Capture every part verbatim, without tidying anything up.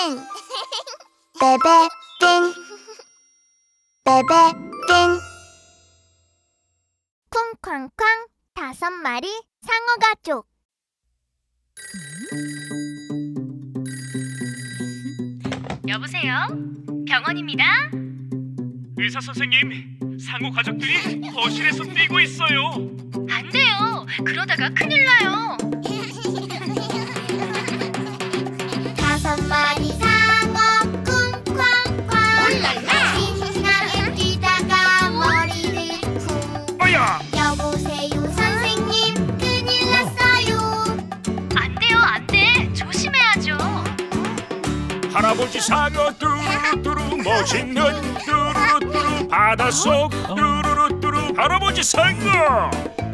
베베띵 베베띵 쿵쾅쾅 다섯 마리 상어 가족. 여보세요? 병원입니다. 의사 선생님, 상어 가족들이 거실에서 뛰고 있어요. 안 돼요. 그러다가 큰일 나요. 다섯 마리 상어 쿵쾅쾅 신나게 뛰다가 머리를 쿵. 어야! 여보세요 선생님, 큰일 났어요. 안 돼요, 안 돼. 조심해야죠. 할아버지 상어 뚜루뚜루 멋있는 뚜루뚜루 바닷속 뚜루뚜루 할아버지 상어.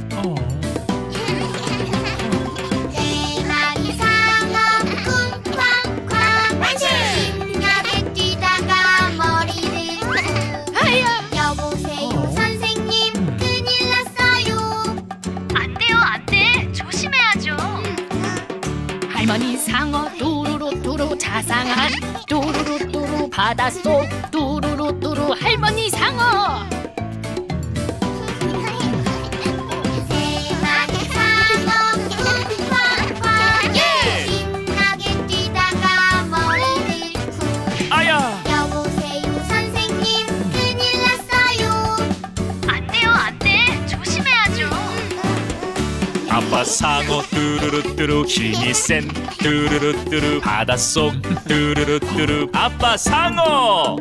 네 마리 상어 쿵쾅쾅 신나게 뛰다가 머리를 쿵. 여보세요 선생님, 큰일 났어요. 안 돼요, 안 돼. 조심해야죠. 할머니 상어 뚜루루뚜루 자상한 뚜루루뚜루 바닷속 뚜루루뚜루 할머니 상어. 세 마리 상어 쿵쾅쾅 신나게 뛰다가 머리를 쿵. 아야! 여보세요 선생님, 큰일 났어요. 안 돼요, 안 돼. 조심해야죠. 아빠 상어 뚜루루뚜루 힘이 센 뚜루루뚜루 바닷속 뚜루루뚜루 아빠 상어.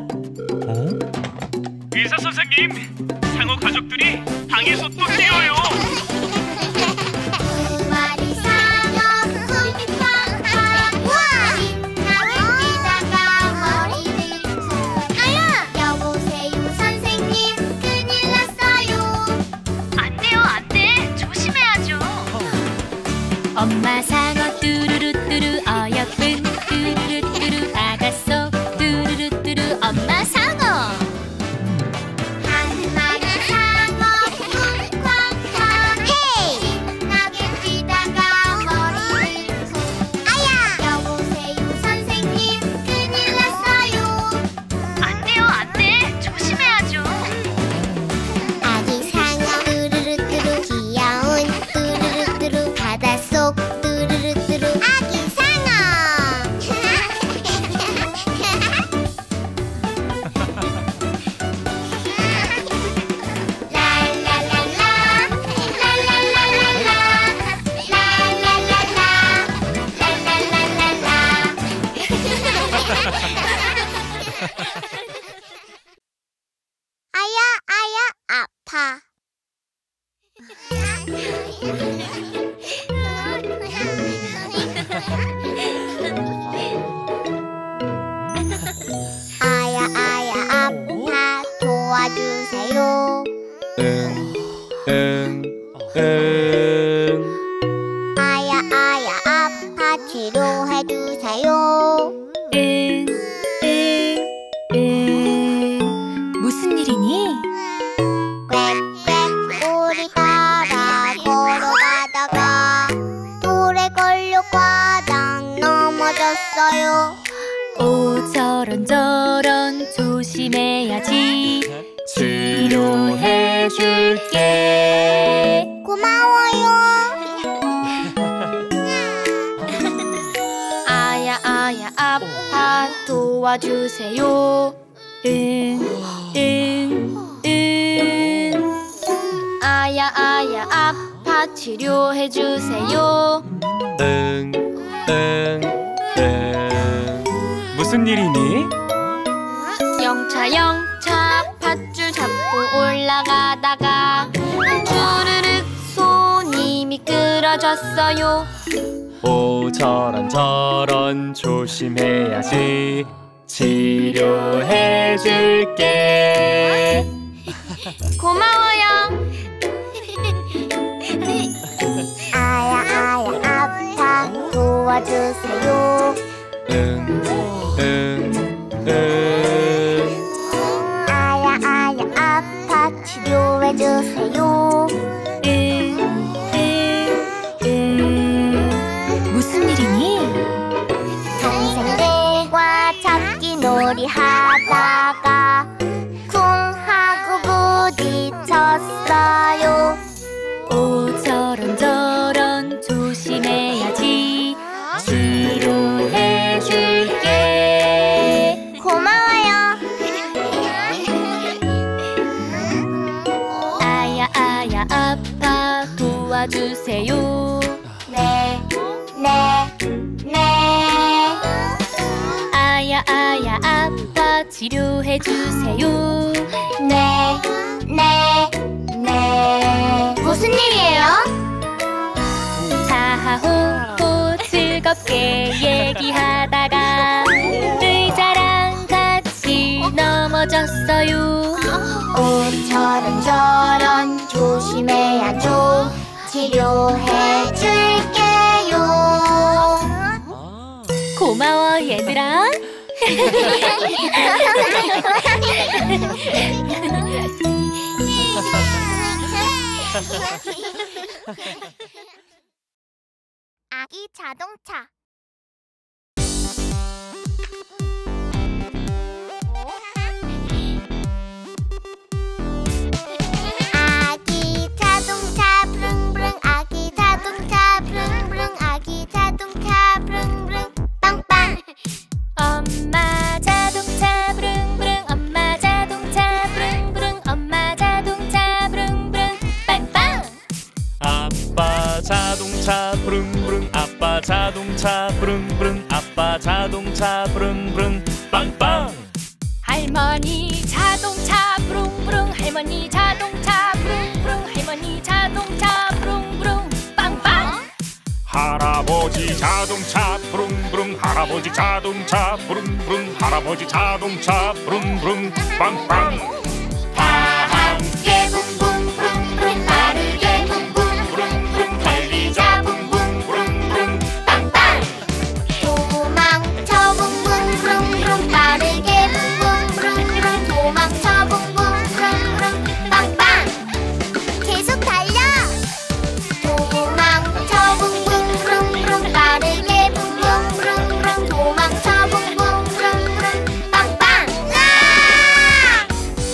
의사 선생님, 상어 가족들이 방에서 또 뛰어요. 두 마리 상어 쿵쾅쾅 신나게 뛰다가 머리를 쿵. 여보세요 선생님, 큰일 났어요. 안 돼요, 안 돼. 조심해야죠. 엄마 상어 뚜루루뚜루 어여쁜 뚜루루뚜루 바닷속 뚜루루뚜루 엄마 상어. 한 마리 상어 쿵쾅쾅 신나게 뛰다가 머리를 쿵. 여보세요 선생님, 큰일 났어요. 안 돼요, 안 돼. 조심해야죠. 아기 상어 뚜루루뚜루 귀여운 뚜루루뚜루 바닷속 뚜루루뚜루 아기 상어. 랄랄랄라 랄랄랄랄라 랄랄랄라 랄랄랄랄라. 아야 아야 아파. 아야 아야 아파 도와주세요. 응, 응, 응. 아야 아야 아파 치료해주세요. 응, 응, 응. 무슨 일이니? 꽥꽥 우리 따라 걸어가다가 돌에 걸려 과당 넘어졌어요. 오 저런 저런 조심해야지. 치료해줄게. 고마워요. 아야 아야 아파 도와주세요. 응, 응, 응. 아야 아야 아파 치료해주세요. 응, 응, 응. 무슨 일이니? 영차 영차 밧줄 잡고 올라가다가 주르륵 손이 미끄러졌어요. 오 저런 저런 조심해야지. 치료해줄게. 고마워요. 아야 아야 아파 도와주세요. 응, 응, 응. 아야 아야 아파 치료해주세요. 응, 응, 응. 무슨 일이니? 동생들과 물놀이 하다가 쿵 하고 부딪혔어요. 오 저런 저런 조심해야지. 치료해줄게. 고마워요. 아야 아야 아파 도와주세요. 네, 네, 네. 아야 아야 아파 치료해주세요. 네, 네, 네. 무슨 일이에요? 하하호호 즐겁게 얘기하다가 의자랑 같이 넘어졌어요. 오, 저런 저런 조심해야죠. 치료해줄게요. 고마워 얘들아. 아기 자동차. 아기 자동차 부릉부릉 아기 자동차 부릉부릉 아기 자동차 부릉부릉 빵빵. 엄마 자동차 부릉부릉 엄마 자동차 부릉부릉 엄마 자동차 부릉부릉 빵빵. 아빠 자동차 부릉부릉 아빠 자동차 부릉부릉 아빠 자동차 부릉부릉 빵빵. 할머니 자동차 부릉부릉 할머니 자동차 부릉부릉 할머니 자동차 부릉부릉 빵빵. 할아버지 자동차 부릉부릉 할아버지 자동차 부릉부릉 할아버지 자동차 부릉부릉 빵빵. 다 함께 붕붕 부릉부릉 빠르게 붕붕 부릉부릉 달리자 붕붕 부릉부릉 빵빵. 도망쳐 붕붕 부릉부릉 빠르게 붕붕 부릉부릉 도망쳐 붕붕 부릉부릉 빵빵. 계속 달려. 도망쳐 붕붕 부릉부릉 빠르게 붕붕 부릉부릉 도망쳐 붕붕 부릉부릉 빵빵. 으아!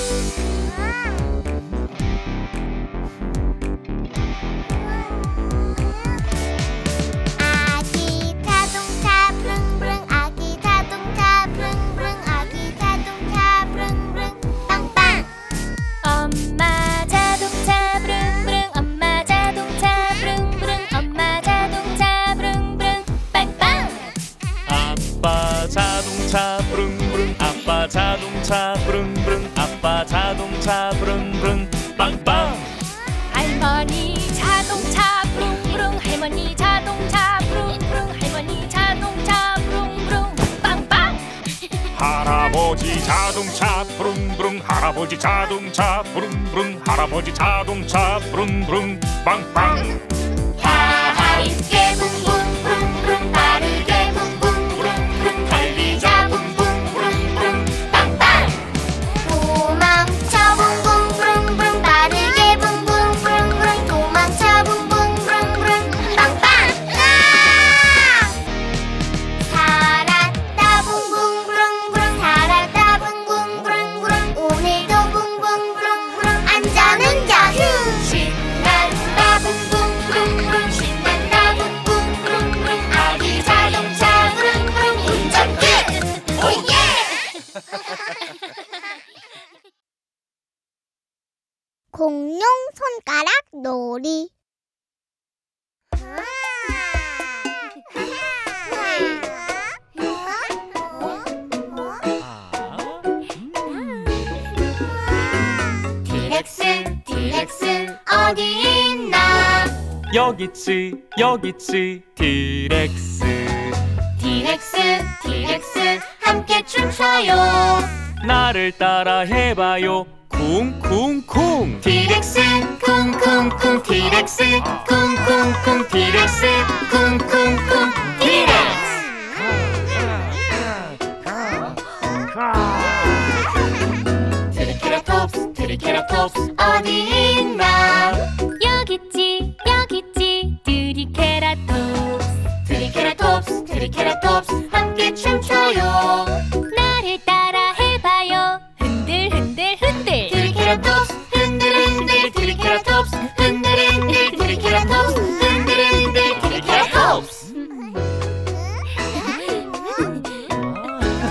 아기 자동차 부릉부릉 아기 자동차 부릉부릉 아기 자동차 부릉부릉 빵빵. 엄마 자동차 부릉부릉 엄마 자동차 부릉부릉 엄마 자동차 부릉부릉 빵빵. 아빠 자동차 부릉부릉 아빠 자동차 부릉부릉 아빠 자동차 부릉부릉 빵빵. 할머니 자동차 부릉부릉 할머니 자동차 부릉부릉 할머니 자동차 부릉부릉 빵빵. 할아버지 자동차 부릉부릉 할아버지 자동차 부릉부릉 할아버지 자동차 부릉부릉 빵빵. 다 함께 붕붕 부릉부릉 빠르게 붕붕 부릉부릉 달리자 붕붕 부릉부릉 빵빵. 도망쳐 붕붕 부릉부릉 빠르게 붕붕 부릉부릉 도망쳐 붕붕 부릉부릉 빵빵. 으아! 살았다 붕붕 부릉부릉 살았다 붕붕 부릉부릉 오늘도 붕붕 부릉부릉 안전운전 휴. 신난다 붕붕 부릉부릉 신난다 붕붕 부릉부릉 아기 자동차 부릉부릉 운전 끝. 오예. 공룡 손가락 놀이. 티렉스 티렉스 어디 있나. 여기 있지 여기 있지 티렉스. 티렉스 티렉스 함께 춤춰요. 나를 따라 해봐요 쿵쿵쿵. 티렉스 쿵쿵쿵 티렉스 쿵쿵쿵 티렉스 쿵쿵쿵 티렉스. 트리케라톱스 트리케라톱스 어디 있나. 여기 있지 여기 있지 트리케라톱스. 트리케라톱스 트리케라톱스 함께 춤춰요. 나를 따라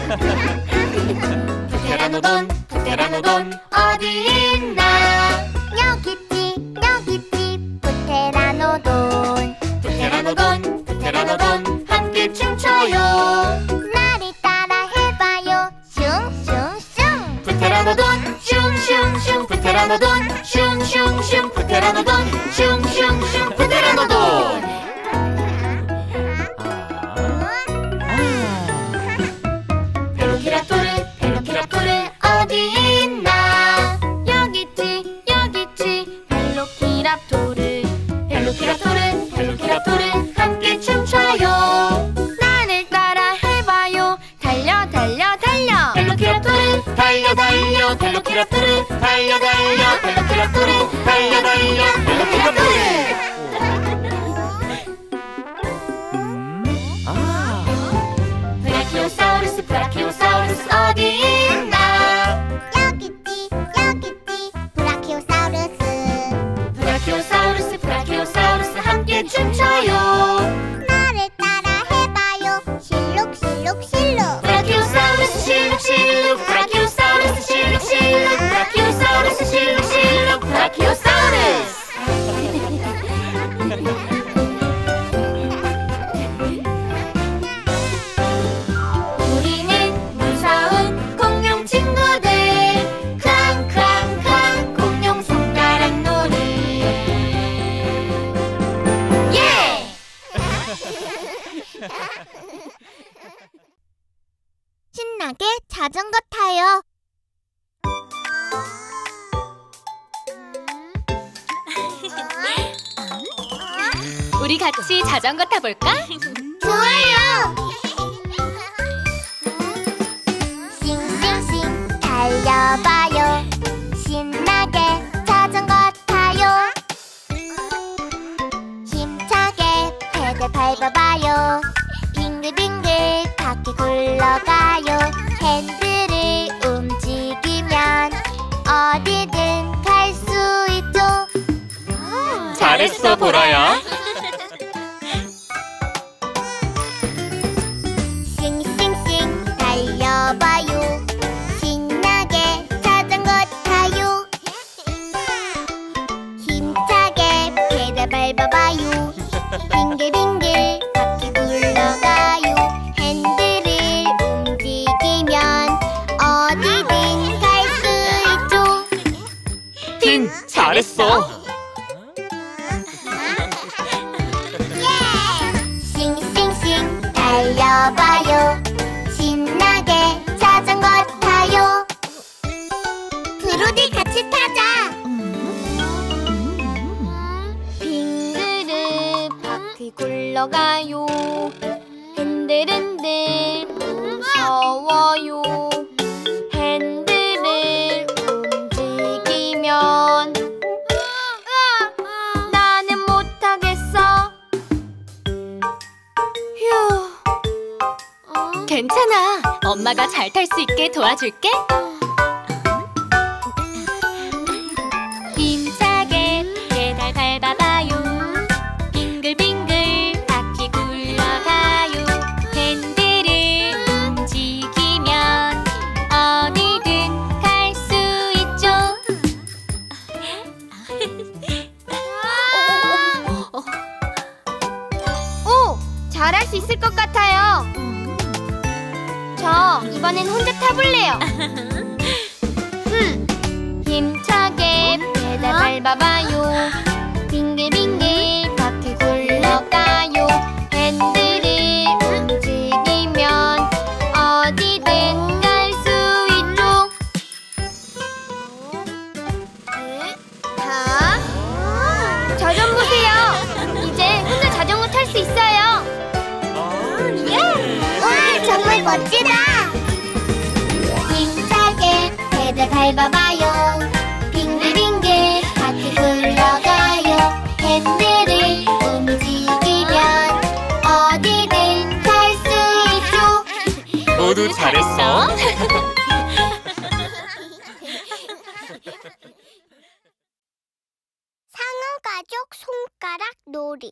부테라노돈 부테라노돈 어디 있나? 여기 있지 여기 있지 부테라노돈. 부테라노돈 부테라노돈 함께 춤춰요. 나를 따라 해봐요. 슝슝슝. 부테라노돈 슝슝슝 부테라노돈 슝슝슝 부테라노돈 슝슝슝 부테라노돈. 벨로키라토르 벨로키라토르 어디 있나? 여기 있지 여기 있지 벨로키랍토르 벨로키랍토르 벨로키랍토르 함께 춤춰요. 나를 따라 해봐요. 달려 달려 달려 벨로키랍토르 달려 달려 벨로키랍토르 달려 달려 벨로키랍토르 달려 달려 벨로키랍토르. 브라키오사우루스 브라키오사우루스 어디 있나? 여기 있지 여기 있지 브라키오사우루스. 브라키오사우루스 브라키오사우루스 함께 춤춰요. 나를 따라 해봐요. 실룩실룩실룩. 브라키오사우루스 실룩실룩 브라키오사우루스 실룩실룩 브라키오사우루스 실룩실룩 브라키오사우루스. 우리는 무서운 공룡 친구들. 크랑크랑크랑 공룡 손가락 놀이. 예! 신나게 자전거 타요. 우리 같이 자전거 타볼까? 좋아요. 싱싱싱 달려봐요. 신나게 자전거 타요. 힘차게 페달 밟아봐요. 빙글빙글 바퀴 굴러가요. 핸들을 움직이면 어디든 갈 수 있죠. 잘했어, 보라야. 싱싱싱 달려봐요. 신나게 자전거 타요. 힘차게 페달 밟아봐요. 빙글빙글 바퀴 굴러가요. 핸들을 움직이면 어디든 갈 수 있죠. 핑, 잘했어. 싱싱싱 달려봐요. 신나게 자전거 타요. 브로디 같이 타자. 빙글을 바퀴 굴러가요. 흔들흔들 무서워요. 핸들을 움직이면 나는 못하겠어. 휴. 괜찮아. 엄마가 잘 탈 수 있게 도와줄게. 힘차게 페달 밟아봐요. 빙글빙글 바퀴 굴러가요. 핸들을 움직이면 어디든 갈 수 있죠. 오! 잘할 수 있을 것 같아요. 저 이번엔 혼자 타볼래요. 음. 힘차게 페달 밟아봐요. 빙글빙글 바퀴 굴러가요. 핸들을 움직이면 어디든 갈 수 있죠. 자, 저 좀 보세요. 이제 혼자 자전거 탈 수 있어요. 와, 정말 멋지다. 힘차게 페달 밟아봐요. 빙글빙글 바퀴 굴러가요. 핸들을 움직이면 어디든 갈 수 있죠. 모두 잘했어. 상어 가족 손가락 놀이.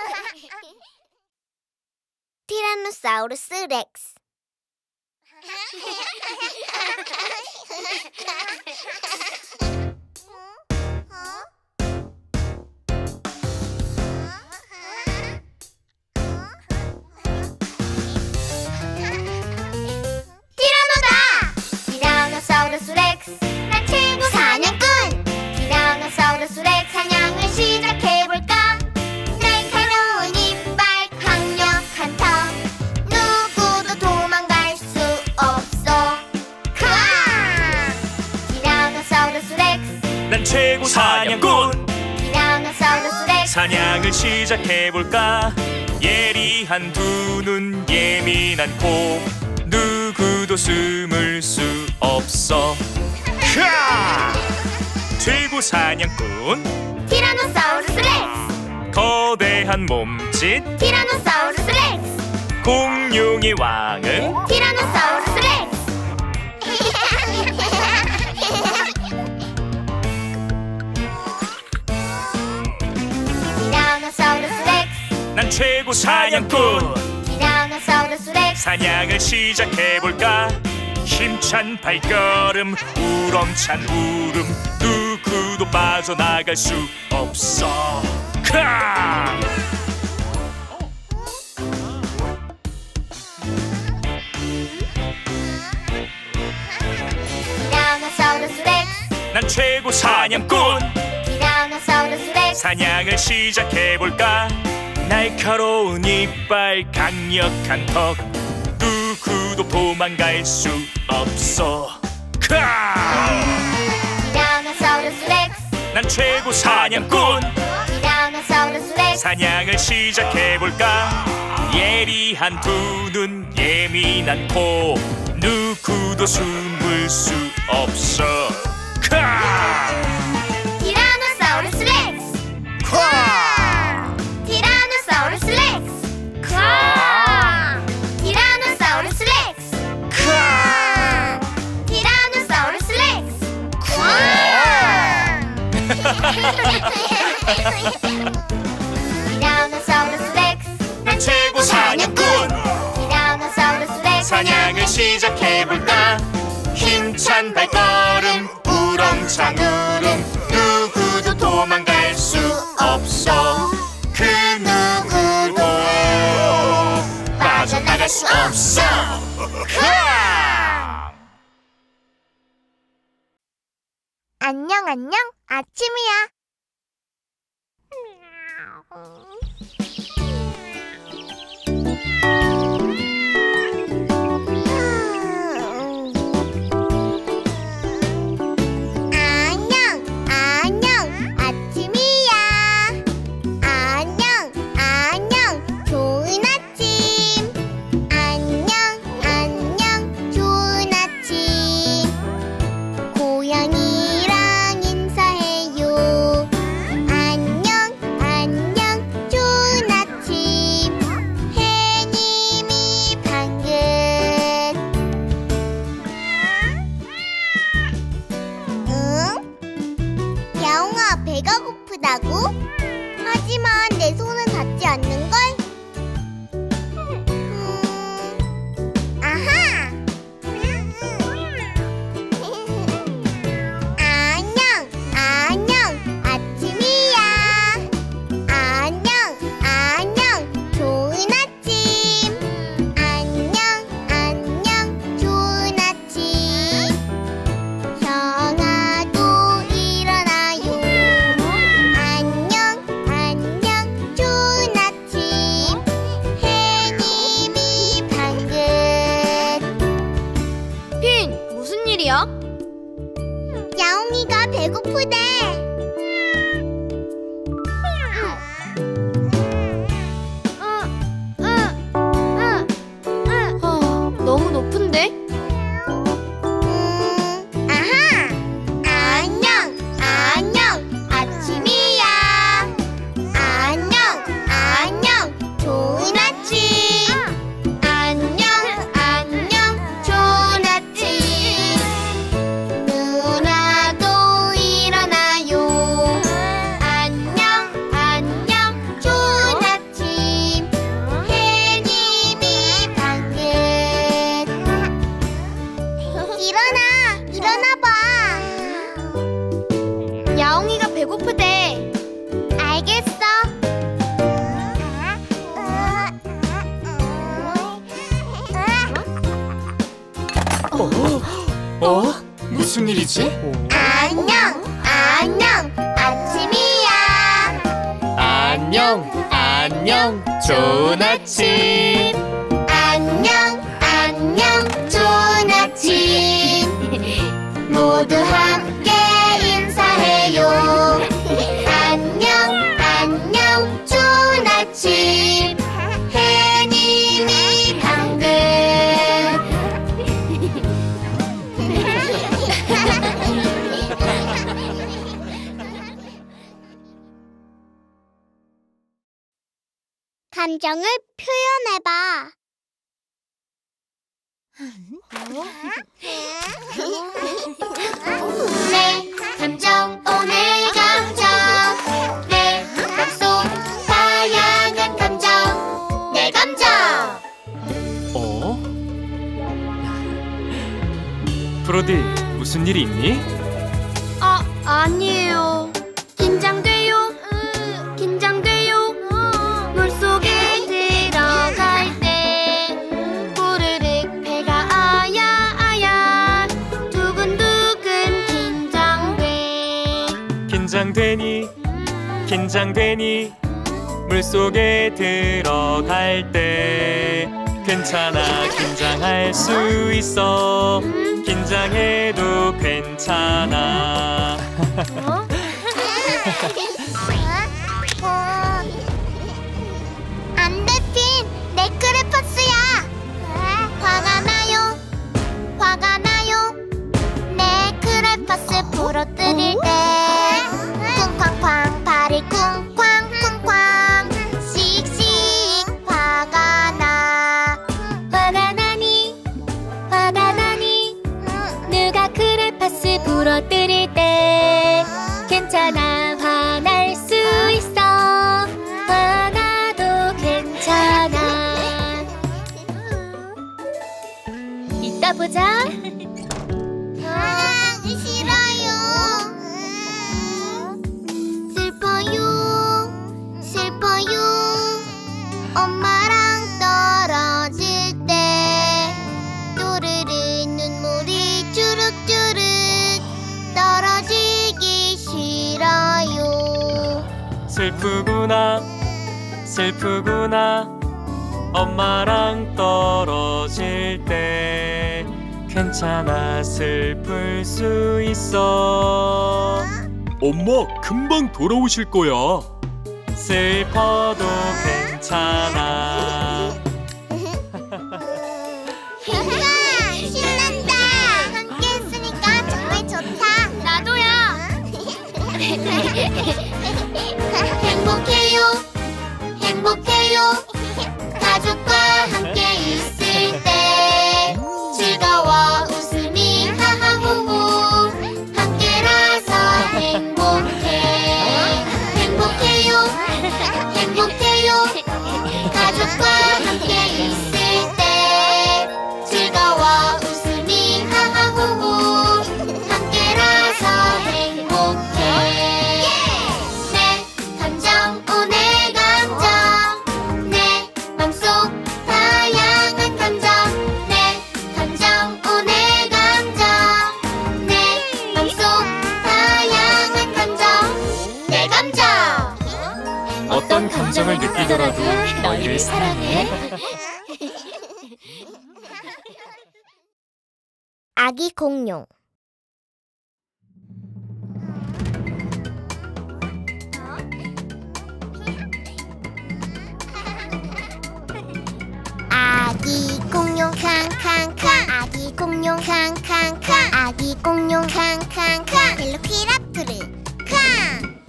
티라노사우루스 렉스. 티라노사우루스 렉스, 난 최고 사냥꾼. 티라노사우루스 렉스 사냥을 시작해볼까? 날카로운 이빨, 강력한 턱, 누구도 도망갈 수 없어. 크아! 티라노사우루스 렉스, 난 최고 사냥꾼. 티라노사우루스 렉스 사냥을 시작해볼까? 예리한 두 눈, 예민한 코, 누구도 숨을 수 없어. 크아! 최고 사냥꾼 티라노사우루스 렉스, 거대한 몸짓 티라노사우루스 렉스, 공룡의 왕은 티라노사우루스 렉스. 티라노사우루스 렉스, 난 최고 사냥꾼. 티라노사우루스 렉스 사냥을 시작해볼까? 힘찬 발걸음, 우렁찬 울음, 누구도 빠져나갈 수 없어. 크아! 티라노사우루스 렉스, 난 최고 사냥꾼. 티라노사우루스 렉스 사냥을 시작해볼까? 날카로운 이빨, 강력한 턱, 누구도 도망갈 수 없어. 크아! 티라노사우루스 렉스, 난 최고 사냥꾼. 티라노사우루스 렉스 사냥을 시작해볼까? 예리한 두 눈, 예민한 코, 누구도 숨을 수 없어. 크아! 티라노사우루스 렉스, 크아! 티라노사우루스 렉스, 크아! 티라노사우루스 렉스, 크아! 티라노사우루스 렉스, 티라노사우루스 렉스, 난 최고 사냥꾼. 티라노사우루스 렉스 사냥을 시작해볼까? 힘찬 발걸음, 우렁찬 울음, 누구도 도망갈 수 없어. 그 누구도 빠져나갈 수 없어. 크아! 안녕 안녕 아침이야. 안녕 안녕 아침이야. 안녕 안녕 좋은 아침. 안녕 안녕 좋은 아침. 고양이랑 인사해요. 안녕 안녕 좋은 아침. 해님이 방긋. 응? 야옹아 배가 고프다고? 하지만 내 손은 닿지 않는걸? 음, 아하! 안녕, 안녕, 아침이야. 안녕, 안녕, 좋은 아침. 안녕, 안녕, 좋은 아침. 형아도 일어나요. 안녕, 안녕, 좋은 아침. 어? 어? 무슨 일이지? 안녕, 안녕, 아침이야. 안녕, 안녕, 좋은 아침. 안녕, 안녕, 좋은 아침. 모두 함께 인사해요. 안녕, 안녕, 좋은 아침. 해님이 방금 감정을 표현해봐. 내 감정, 오늘 감정. 내 맘속 다양한 감정. 내 감정. 어? 프로디, 무슨 일이 있니? 아, 아니에요. 긴장돼요. 긴장돼요. 물속에 들어갈 때 부르륵 배가 아야 아야 두근두근 긴장돼. 긴장되니, 긴장되니 물속에 들어갈 때 괜찮아, 긴장할 수 있어. 긴장해도 괜찮아. 어? 안 돼, 핀! 내 크레파스야! 화가 나요, 화가 나요. 내 크레파스 부러뜨릴 때 쿵쾅쾅 발을 쿵쾅 쿵쾅 씩씩 화가 나. 화가 나니 화가 나니 누가 크레파스 부러뜨릴 때 괜찮아, 화날 수 있어. 화나도 괜찮아. 이따 보자. 아, 싫어요. 슬퍼요, 슬퍼요. 엄마랑 떨어질 때 또르르 눈물이 주룩주룩 떨어지기 싫어요. 슬프구나, 슬프구나. 엄마랑 떨어질 때 괜찮아, 슬플 수 있어. 엄마 금방 돌아오실 거야. 슬퍼도 괜찮아. 신난다. 함께 했으니까 정말 좋다. 나도야. 행복해요, 행복해요. 가족과 함께 있을 때 즐거워 웃음이 하하호호. 함께라서 행복해. 행복해요, 행복해요. 가족과 함께 있을 때 즐거워 웃음이 하하호호. 함께라서 행복해. 내 감정, 오늘 감정. 내 맘속 다양한 감정. 내 감정, 오늘 감정. 내 맘속 다양한 감정. 내 감정. 어떤 감정을 느끼더라도 너희를 사랑해. 아기 공룡. 아기 공룡 캉캉캉. 아기 공룡 캉캉캉. 아기 공룡 캉캉캉. 벨로키랍토르 캉.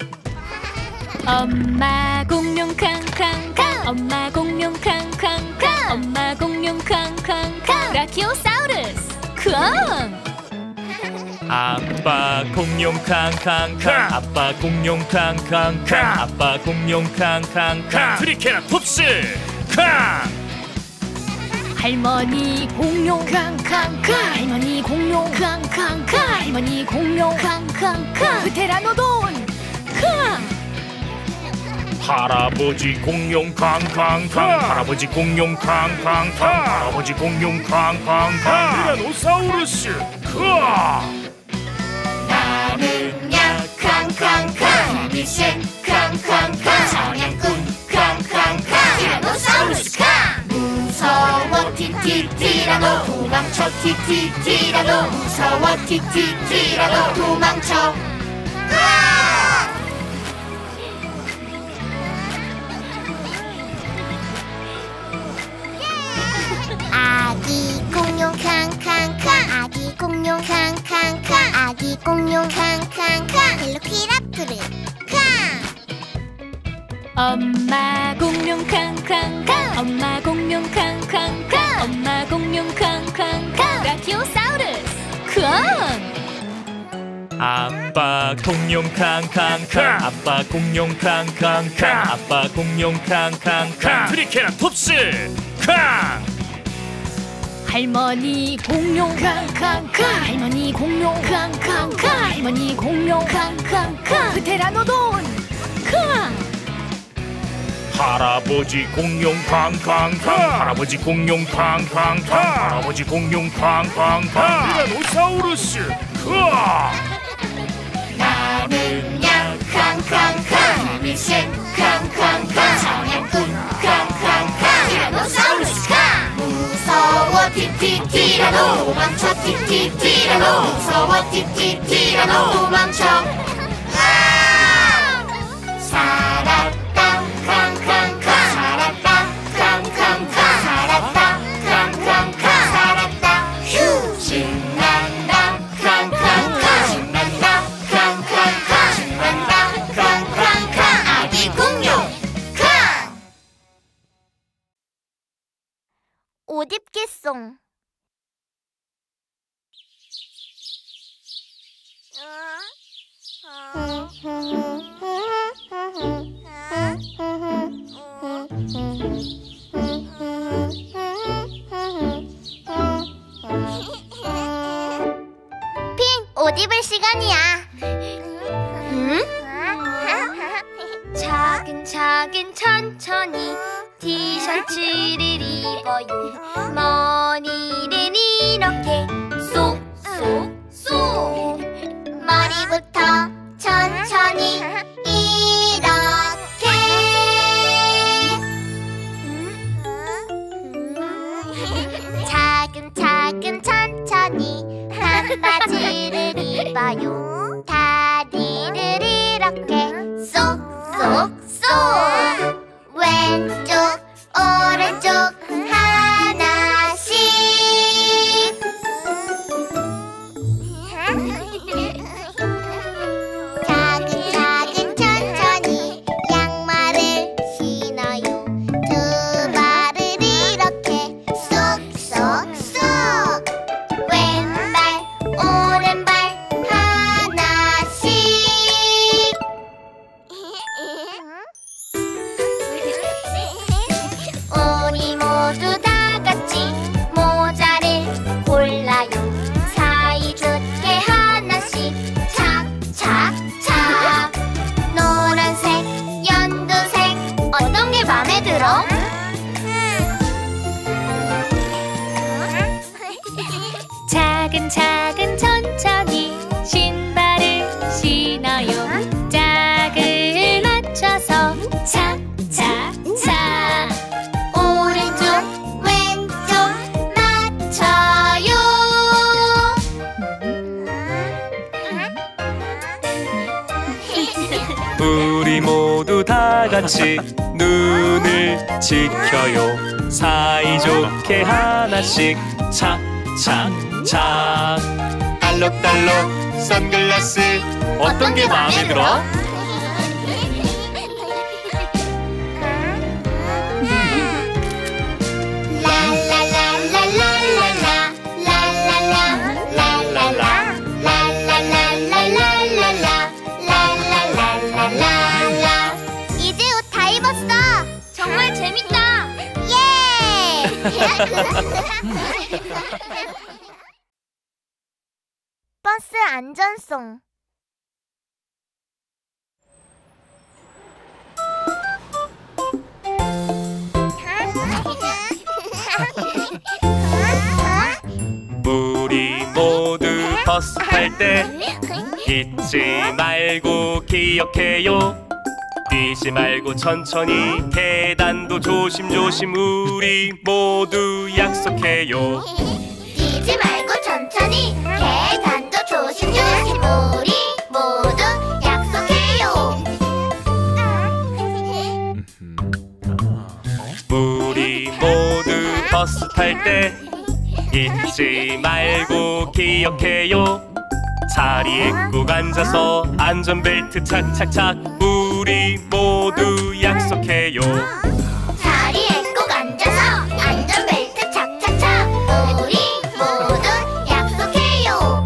엄마 공룡 캉캉캉. 엄마 공룡 캉캉캉. 엄마 공룡 캉캉캉. 브라키오사우루스 쾅. 아빠 공룡 캉캉캉. 아빠 공룡 캉캉캉. 아빠 공룡 캉캉캉. 트리케라톱스 캉. 할머니 공룡 캉캉캉. 할머니 공룡 캉캉캉. 할머니 공룡 캉캉캉. 프테라노돈 캉. 할아버지 공룡 캉캉캉 할아버지 공룡 캉캉캉 할아버지 공룡 캉캉캉 티라노사우루스 크아 나는야 캉캉캉 힘이 센 캉캉캉 사냥꾼 캉캉캉 티라노사우루스 캉 무서워 티티 티라노 도망쳐 티티 티라노 무서워 티티 티라노 도망쳐 아기 공룡 캉캉캉 아기 공룡 캉캉캉 아기 공룡 캉캉캉 벨로키랍토르 캉 엄마 공룡 캉캉캉 엄마 공룡 캉캉캉 엄마 공룡 캉캉캉 브라키오사우루스 쾅 아빠 공룡 캉캉캉 아빠 공룡 캉캉캉 아빠 공룡 캉캉캉 트리케라톱스 캉 할머니 공룡 캉캉캉 할머니 공룡 캉캉캉 할머니 공룡 캉캉캉 프테라노돈 캉 할아버지 공룡 캉캉캉 할아버지 공룡 캉캉캉 할아버지 공룡 캉캉캉 티라노사우루스 크아 나는야 캉캉캉 힘이 센 캉캉캉 사냥꾼 캉캉캉 티라노사우루스 캉 무서워 티티 티라노 도망쳐 티티 티라노 무서워 티티 티라노 도망쳐 살았다 캉캉캉 살았다 캉캉캉 살았다 캉캉캉 살았다 휴 신난다 캉캉캉 신난다 캉캉캉 신난다 캉캉캉 아기 공룡 캉 옷 입겠송. 핑, 옷 입을 시간이야. 응? 차근차근 천천히 티셔츠를 입어요. 머리를 이렇게 쏙쏙쏙 머리부터 천천히 이렇게 차근차근 천천히 반바지를 입어요. 다리를 이렇게 쏙쏙쏙 왼쪽 오른쪽 하나씩 차근차근 천천히 양말을 신어요. 두 발을 이렇게 쏙쏙쏙 왼발 오른발 하나씩 우리 모두 다 같이 모자를 골라요. 사이좋게 하나씩 착착착 노란색, 연두색 어떤 게 마음에 들어? 차근차근 천천히 신발을 신어요. 짝을 맞춰서 착착착 오른쪽 왼쪽 맞춰요. 우리 모두 다 같이 눈을 지켜요. 사이좋게 하나씩 착착착 알록달록 선글라스 어떤 게 마음에 들어? 이제 옷 다 입었어. 정말 재밌다. 예! 버스 안전송. 버스 탈 때 잊지 말고 기억해요. 뛰지 말고 천천히 계단도 조심조심 우리 모두 약속해요. 뛰지 말고 천천히 계단도 조심조심 우리 모두 약속해요. 우리 모두 버스 탈 때 잊지 말고 기억해요. 자리에 꾹 앉아서 안전벨트 착착착 우리 모두 약속해요. 자리에 꼭 앉아서 안전벨트 착착착 우리 모두 약속해요.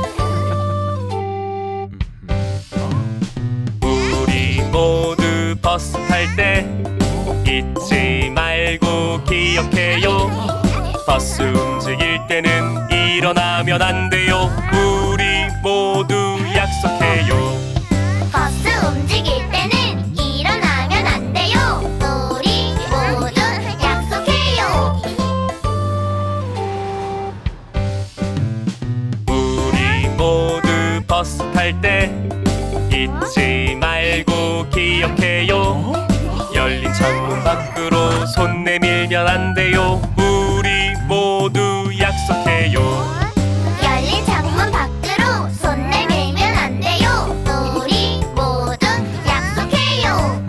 우리 모두 버스 탈 때 잊지 말고 기억해요. 버스 움직일 때는 일어나면 안 돼요. 우리 모두 약속해요. 버스 움직일 때는 일어나면 안 돼요. 우리 모두 약속해요. 우리 모두 버스 탈 때 잊지 말고 기억해요. 열린 창문 밖으로 손 내밀면 안 돼요. 우리 모두 약속해요. 열린 창문 밖으로 손 내밀면 안 돼요. 우리 모두 약속해요.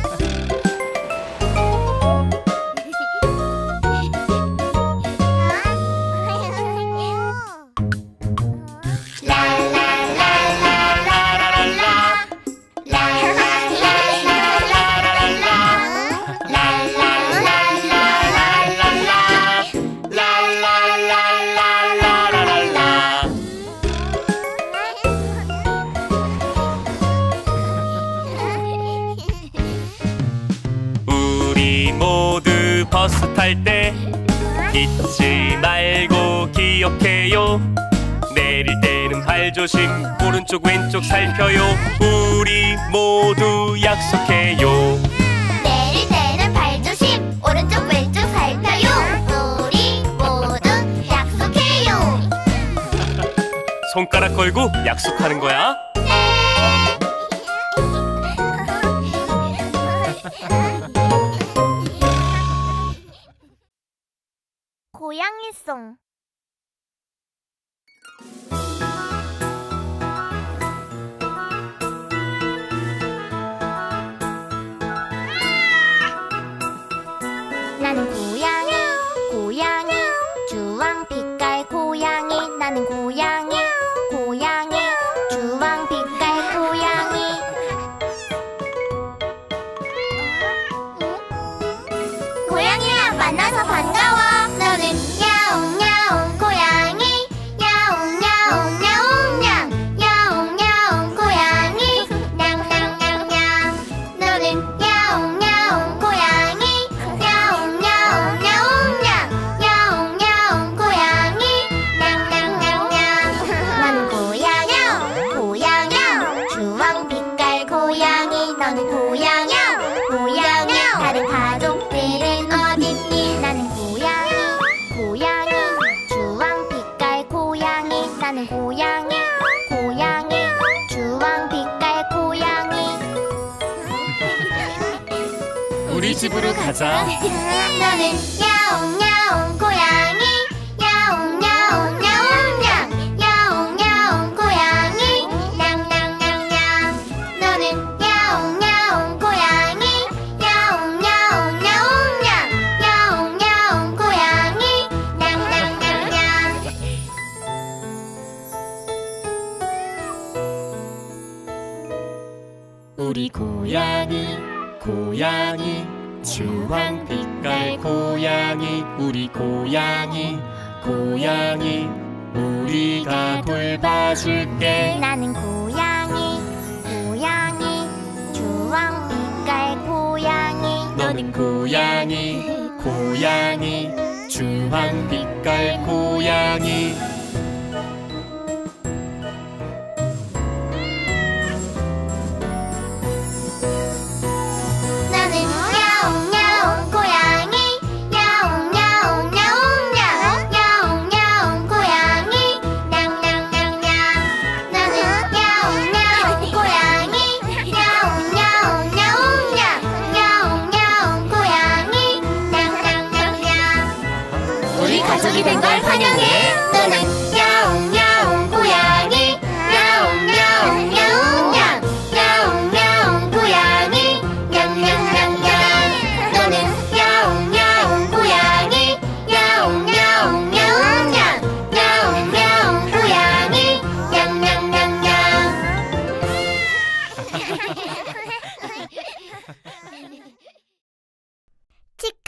우리 모두 버스 탈 때 잊지 말고 기억해요. 내릴 때는 발 조심 오른쪽 왼쪽 살펴요. 우리 모두 약속해요. 내릴 때는 발 조심 오른쪽 왼쪽 살펴요. 우리 모두 약속해요. 손가락 걸고 약속하는 거야. 고양이송. 나는 고양이 고양이 주황빛깔 고양이. 나는 고양이 고양이 주황빛깔 고양이. 고양이야 만나서 반가워. 너는 야옹야옹 고양이 야옹야옹 야옹냥 야옹야옹 고양이 냥냥냥냥. 너는 야옹야옹 고양이 야옹야옹 야옹냥 야옹야옹 고양이 냥냥냥냥. 나는 고양이 고양이 주황빛깔 고양이. 너는 고양이 고양이 다른 가족들은 어딨니? 나는 고양이 고양이 주황빛깔 고양이. 나는 고양이 고양이 주황빛깔 고양이. 우리 집으로 가자. 너는 야옹야옹 고양이 야옹야옹 야옹냥 야옹야옹 고양이 냥냥냥냥. 너는 야옹야옹 고양이 야옹야옹 야옹냥 야옹야옹 고양이 냥냥냥냥. 우리 고양이 고양이 주황빛깔 고양이. 우리 고양이 고양이 우리가 돌봐줄게. 나는 고양이 고양이 주황빛깔 고양이. 너는 고양이 고양이 주황빛깔 고양이. 나는 야옹야옹 고양이 야옹야옹 야옹냥 야옹야옹 고양이 냥냥냥냥.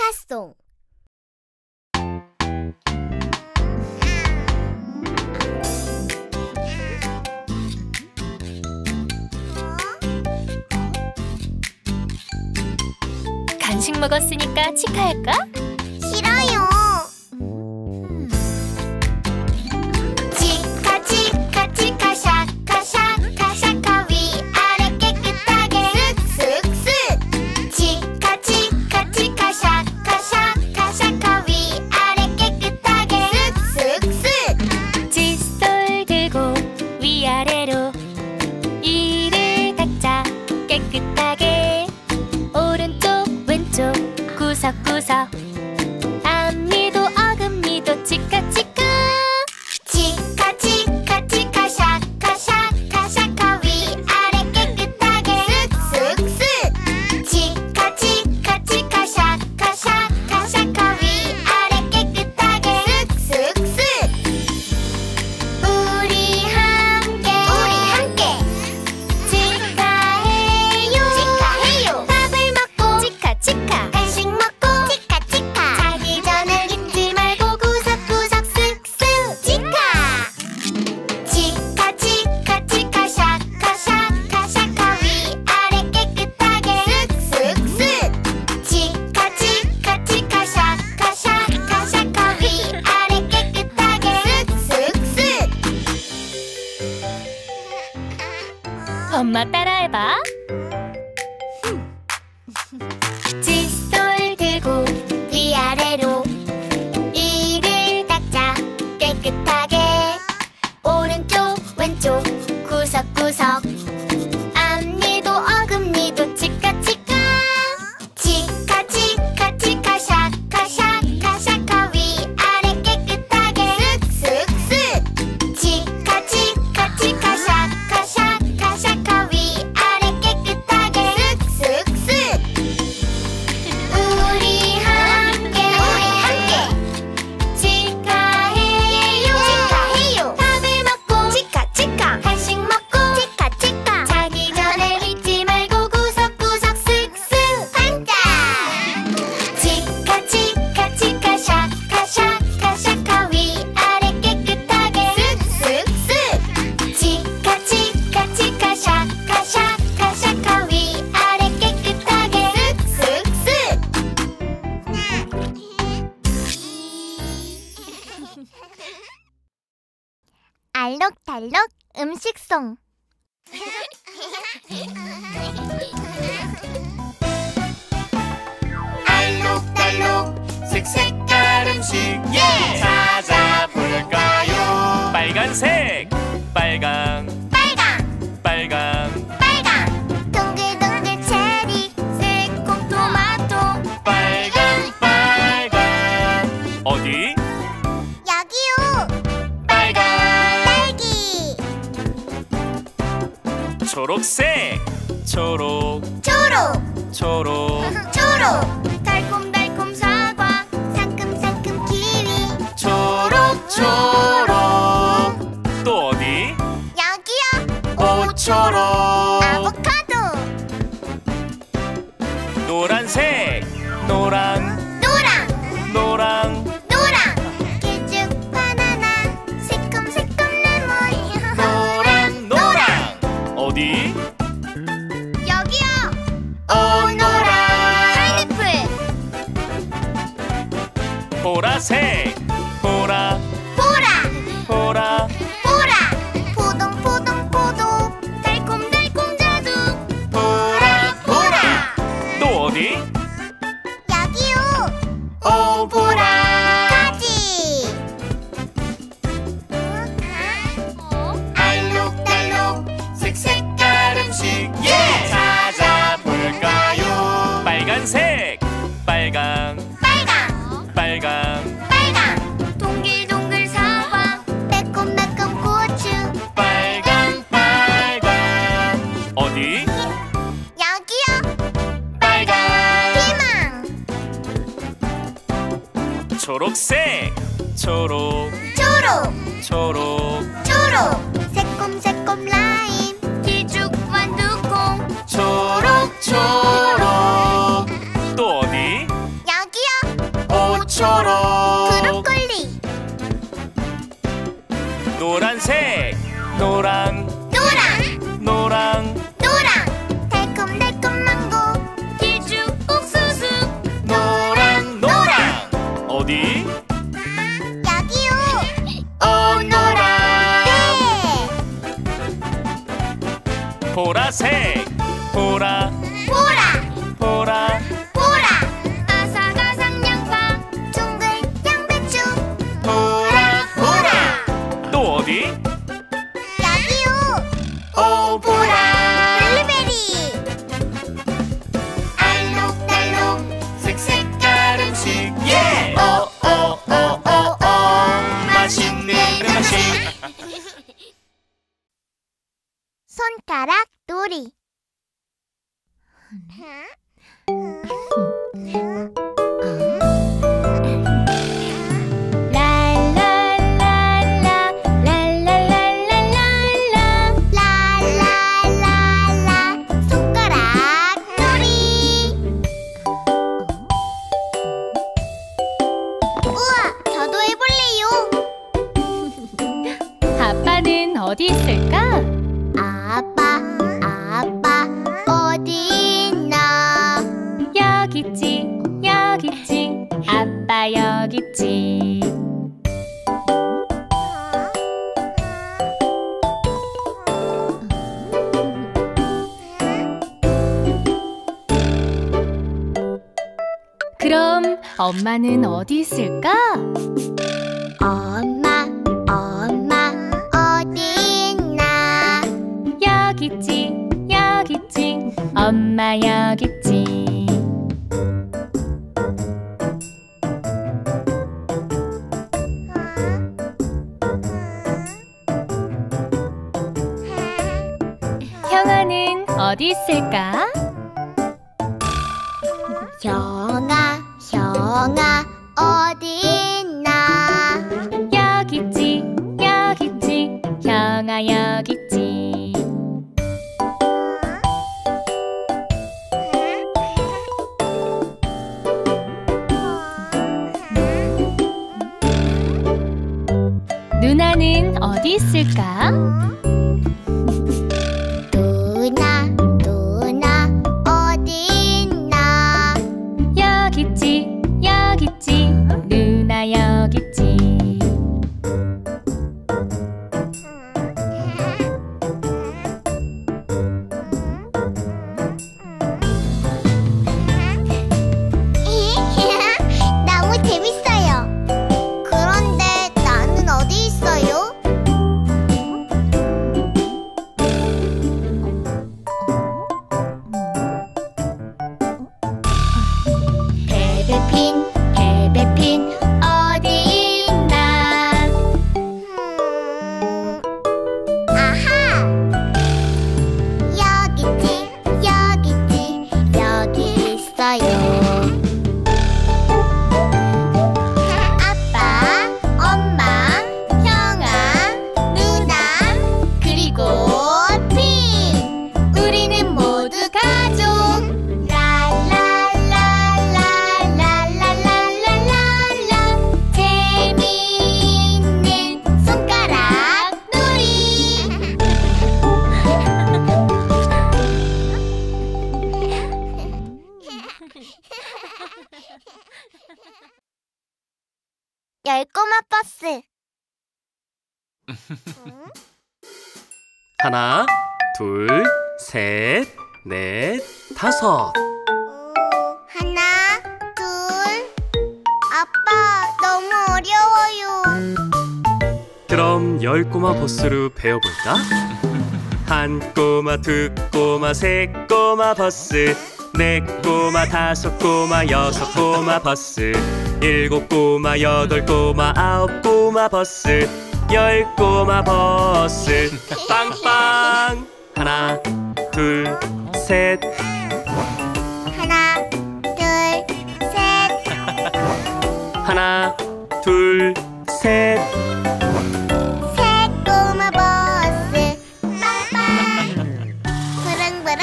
만화송. 간식 먹었으니까 치카할까? 싫어요. 치카 치카 치카 샤카 샤카 샤카 위아래 깨끗하게 쓱쓱쓱. 치카 치카 치카 샤카 샤카 샤카 위아래 깨끗하게 쓱쓱쓱. 칫솔 들고 위아래로 이를 닦자 깨끗하게. 오른쪽 왼쪽 구석구석 앞니도 어금니도 치카치카. 치카 치카 치카 샤카 샤카 샤카 위아래 깨끗하게 쓱쓱쓱. 치카 치카 치카 샤카 샤카 샤카 위아래 깨끗하게 쓱쓱쓱. 우리 함께 우리 함께 치카해요 치카해요. 밥을 먹고 치카치카 간식 먹고 치카치카 자기 전에 잊지 말고 구석구석 쓱쓱 치카. 치카 치카 치카 샤카 샤카 샤카 위아래 깨끗하게 쓱쓱쓱. 치카 치카 치카 샤카 샤카 샤카 위아래 깨끗하게 쓱쓱쓱. 엄마 따라해봐. 칫솔 들고 위아래로 이를 닦자 깨끗하게. 오른쪽 왼쪽 구석구석 앞니도 어금니도 치카치카. 치카 치카 치카 샤카 샤카 샤카 위아래 깨끗하게 쓱쓱쓱. 치카 치카 치카 샤카 샤카 샤카 위아래 깨끗하게 쓱쓱쓱. 우리 함께 우리 함께 치카해요 치카해요. 밥을 먹고 치카치카 간식 먹고 치카치카 자기 전에 잊지 말고 구석구석 쓱쓱 반짝. 치카 치카 치카 샤카 샤카 샤카 위아래 깨끗하게 쓱쓱쓱. 치카 치카 치카 샤카 샤카 샤카 위아래 깨끗하게 쓱쓱쓱. 알록달록 음식송. 알록달록 색색깔 음식 예! 찾아볼까요? 빨간색, 빨강, 빨강 빨강, 빨강. 동글동글 체리 새콤 토마토. 빨강, 빨강. 어디? 여기요. 빨강. 딸기 초록색, 초록, 초록 초록, 초록. 달콤달콤 사과 상큼상큼 키위. 초록, 초록. 또 어디? 여기요. 꽃초록. 아보카도 노란색, 노랑, 노랑 노랑, 노랑. 길쭉 바나나 새콤새콤 레몬. 노랑, 노랑. 어디? 여기요. 오, 노랑. 파인애플 보라색, 보라, 보라 보라, 보라. 포동포동 포도 달콤달콤 자두. 보라, 보라. 또 어디? 여기요. 오, 보라. 가지 알록달록 색색깔 음식 예! 찾아볼까요? 빨간색, 빨강, 빨강 빨강, 빨강. 동글동글 사과 매콤매콤 고추. 빨강, 빨강. 어디? 여기요. 빨강. 피망 초록색, 초록, 초록 초록, 초록. 새콤새콤 라임 길쭉 완두콩. 초록, 초록. 또 어디? 여기요. 모처럼. 브로콜리. 노란색 노랑 노랑. 노랑 노랑. 달콤달콤 망고. 길쭉 옥수수. 노랑 노랑 어디? 여기요. 오 노랑. 네. 보라색 보라 보라. 보라 보라. 아삭아삭 양파. 둥글 양배추. 보라 보라. 또 어디? 여기요. 오 보라. 블루베리. 알록달록 색색깔 음식. 예. 오오오오오 맛있는 음식. 손가락 놀이. 랄랄랄라 랄랄랄랄랄라. 라라라라 손가락 놀이. 우와, 저도 해볼래요. 아빠는 어디 있을까? 아빠, 아빠 어디 있나? 여기 있지 여기 있지 아빠 여기 있지. 그럼 엄마는 어디 있을까? 엄마, 엄마 어디 있나? 여기 있지 여기 있지 엄마 여기 있지. 형아는 어디 있을까? 형아, 형아 어디 있나? 여기 있지 여기 있지 형아 여기 있지. 누나는 어디 있을까? 누나, 누나 어디 있나? 여기 있지 여기 있지 누나 여기 있지. 너무 재밌어요. 그런데 나는 어디 있어요? 베베핀, 베베핀 어디 있나? 음, 아하! 여기 있지, 여기 있지, 여기 있어요. 아빠, 엄마, 형아, 누나, 그리고 핀. 우리는 모두 가족. 랄랄랄랄랄랄랄랄라. 재미있는 손가락 놀이. 열 꼬마 버스. 하나, 둘, 셋, 넷, 다섯. 하나, 둘. 아빠, 너무 어려워요. 그럼 열 꼬마 버스로 배워볼까? 한 꼬마, 두 꼬마, 세 꼬마 버스, 네 꼬마, 다섯 꼬마, 여섯 꼬마 버스, 일곱 꼬마, 여덟 꼬마, 아홉 꼬마 버스, 열 꼬마 버스. 빵빵. 하나, 둘, 셋. 하나, 둘, 셋. 하나, 둘, 셋. 새 꼬마 버스. 빵빵. 부릉부릉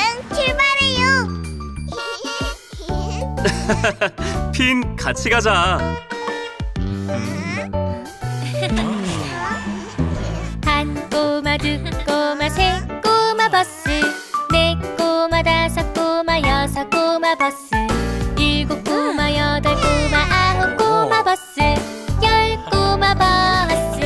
출발해요. 핀, 같이 가자. 한 꼬마 두 꼬마 세 꼬마 버스 네 꼬마 다섯 꼬마 여섯 꼬마 버스 일곱 꼬마 여덟 꼬마 아홉 꼬마 버스 열 꼬마 버스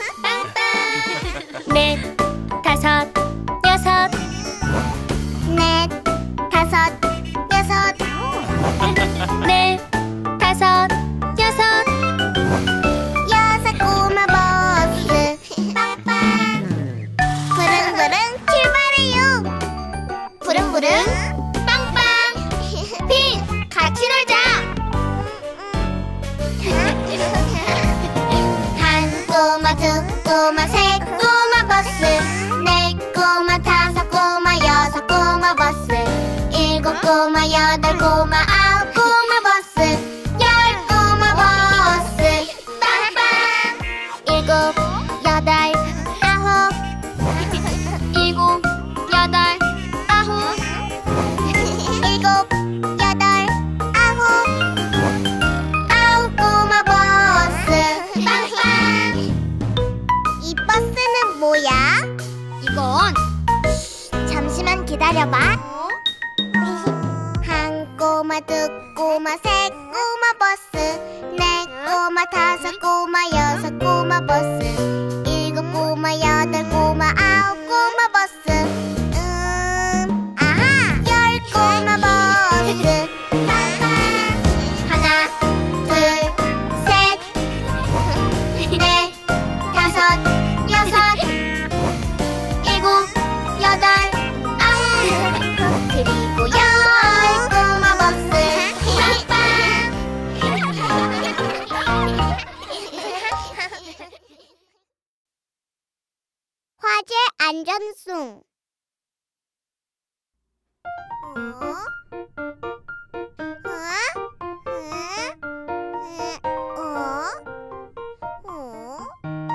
넷 다섯 여섯 넷, 다섯, 여섯. 넷 다섯 여섯 여섯 꼬마 버스. 빵빵. 부릉부릉 출발해요. 부릉부릉 빵빵. 핑, 같이 놀자. 한 꼬마 두 꼬마 세 꼬마 버스 네 꼬마 다섯 꼬마 여섯 꼬마 버스 일곱 꼬마 여덟 꼬마 아홉 꼬마 버스 열 꼬마 버스 빵빵. 일곱 여덟 아홉 일곱 여덟 아홉 일곱 여덟 아홉 아홉 꼬마 버스 빵빵. 이 버스는 뭐야? 이건 잠시만 기다려봐. 한 꼬마 두 꼬마 세 꼬마 버스 네 꼬마 다섯 꼬마 여섯 꼬마 버스 일곱 꼬마 여덟 꼬마 아홉 꼬마 버스 음 아하 열 꼬마 버스 빵빵. 하나 둘셋 넷 다섯 여섯 일곱 여덟 아홉 그리고 열 꼬마 버스 빵빵. 화재 안전송. 어? 어? 어?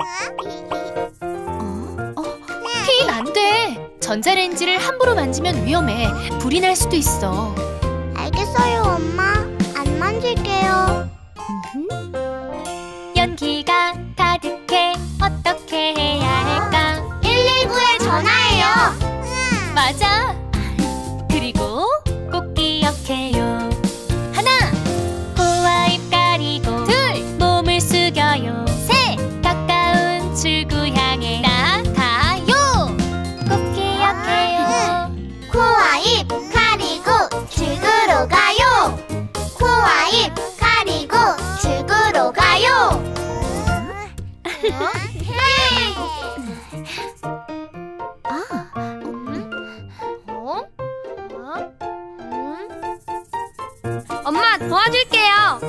어? 핀, 안 돼. 전자레인지를 함부로 만지면 위험해. 불이 날 수도 있어. 알겠어요, 엄마. 안 만질게요. 연기가 가득해 어떻게 해야 할까 일일구에 전화해요. 맞아 그리고 꼭 기억해요 하나 코와 입 가리고 둘 몸을 숙여요 셋 가까운 출구 향해 나가요 꼭 기억해요 코와 입 가리고 출구로 가요. 코와 입 가리고 출구로 가요. 엄마 도와줄게요.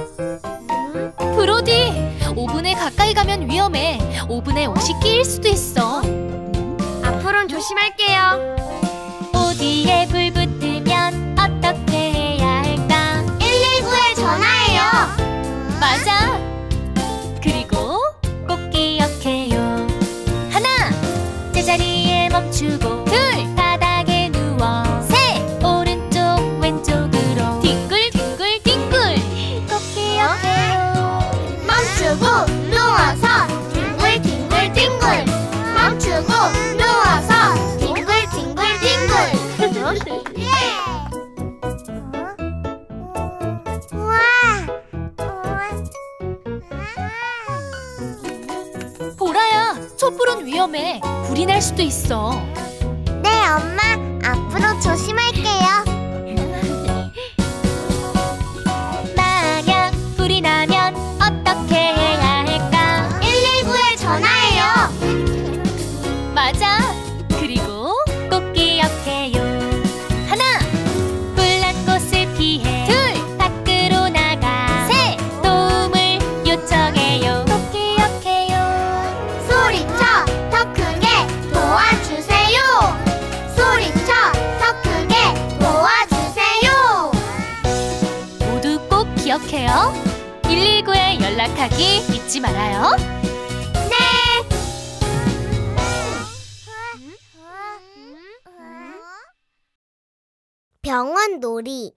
브로디, 오븐에 가까이 가면 위험해. 오븐에 옷이 끼일 수도 있어. 앞으로는 조심할게요. 어디에 불 붙으면 어떻게 해야 할까 일일구에 전화해요. 맞아 그리고 꼭 기억해요 하나 제자리에 멈추고 둘 바닥에 누워 셋 오른쪽 왼쪽으로 뒹굴뒹굴 뒹굴 꼭 기억해요 멈추고 누워서 뒹굴뒹굴 뒹굴. 멈추고 누워서 뒹굴뒹굴 뒹굴. 우와. 보라야, 촛불은 위험해. 불이 날 수도 있어. 네, 엄마. 앞으로 조심할게요. 만약 불이 나면 어떻게 해야 할까 일일구에 전화해요. 맞아 그리고 꼭 기억해요 하나 불난 곳을 피해 둘 밖으로 나가 셋 도움을 요청해요 꼭 기억해요 소리쳐 더 크게 도와주세요. 소리쳐 더 크게 도와주세요. 모두 꼭 기억해요. 일일구에 연락하기 잊지 말아요. 병원 놀이.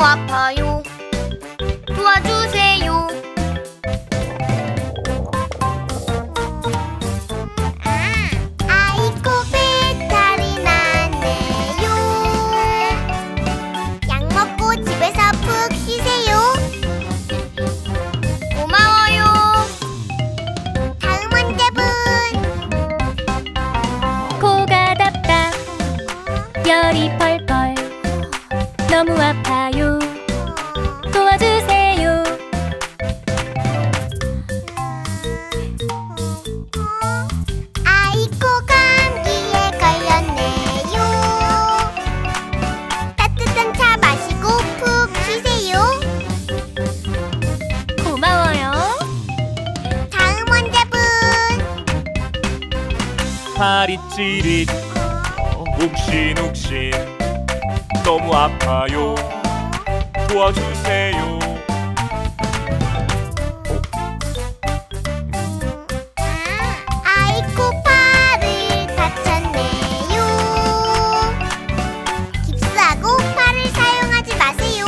아파요. 도와주세요. 아이고 배탈이 나네요. 약 먹고 집에서 푹 쉬세요. 고마워요. 다음 환자분. 코가 답답 열이 펄펄 너무 아파요. 도와주세요. 아이고 감기에 걸렸네요. 따뜻한 차 마시고 푹 쉬세요. 고마워요. 다음 환자분. 팔이 찌릿 욱신욱신 너무 아파요. 도와주세요. 아이고 팔을 다쳤네요. 깁스하고 팔을 사용하지 마세요.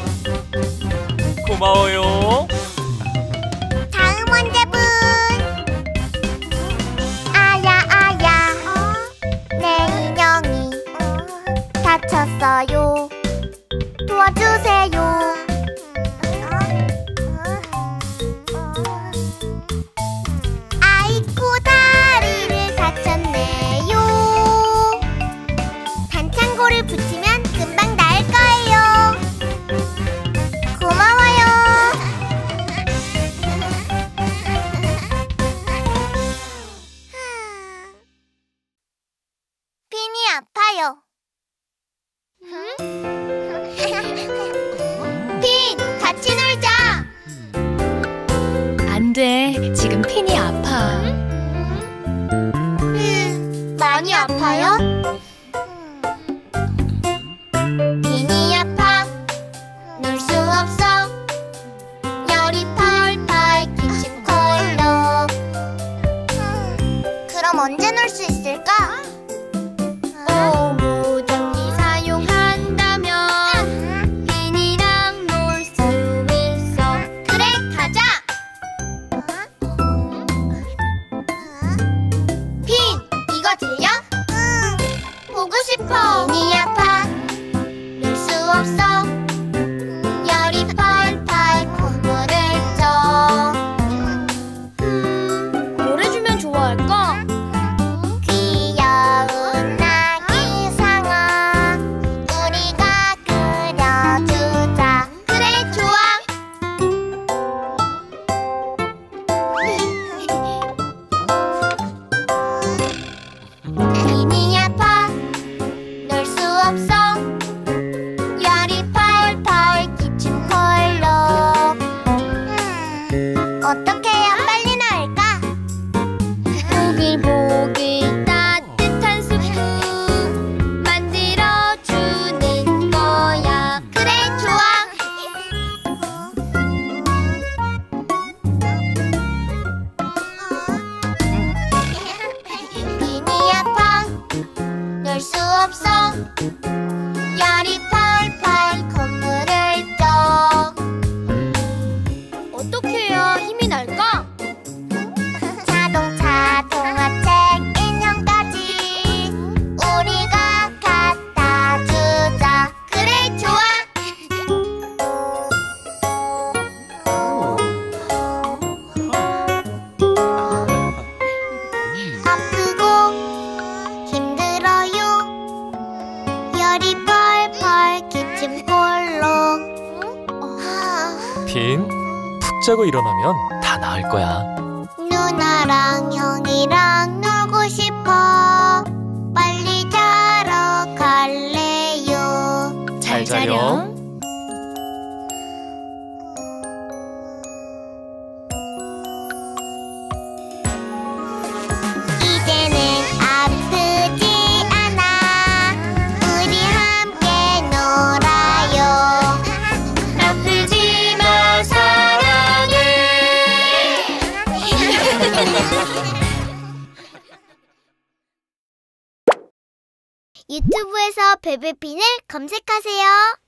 고마워요. 다음 환자분. 아야 아야 내 인형이 다쳤어요. 도와주세요. 아이고 다리를 다쳤네요. 반창고를 붙이면 금방 나을 거예요. 고마워요. 핀이 아파요. 핀, 같이 놀자. 안 돼. 지금 핀이 아파. 음, 많이 아파요? 핀이 아파. 놀 수 없어. 열이 펄펄 기침콜록. 그럼 언제 놀 수 있을까? 오무전기 사용한다면 핀이랑 놀 수 있어. 그래, 가자. 핀, 이거 들려? 응, 보고 싶어. 핀이 아파. 놀 수 없어. 열이 펄펄 콧물을 줘. 음, 뭘 해주면 좋아할까? 귀여운 아기 상어 우리가 그려주자. 그래, 좋아. 핀이 아파. 놀 수 없어. 열이 펄펄 기침콜록. 음, 어떻게 해야 빨리 나을까? 보글보글 따뜻한 수프 만들어주는 거야. 그래, 좋아. 핀이 아파. 놀 수 없어. 열이 펄펄 콧물을 줘. 어떻게 해야 힘이 날까? 자동차, 동화책, 인형까지 우리가 갖다 주자. 그래, 좋아. 아프고 힘들어요. 열이 펄펄 기침콜록. 핀, 푹 자고 일어나면 다 나을 거야. 누나랑 형이랑 놀고 싶어. 빨리 자러 갈래요. 잘 자렴. 이제는 아프지 않아. 우리 함께 놀아요. 아프지 마 사랑해. 유튜브에서 베베핀을 검색하세요.